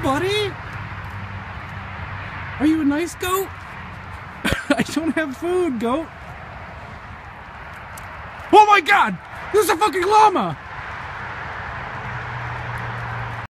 buddy? Are you a nice goat? I don't have food, goat. Oh my god! There's a fucking llama!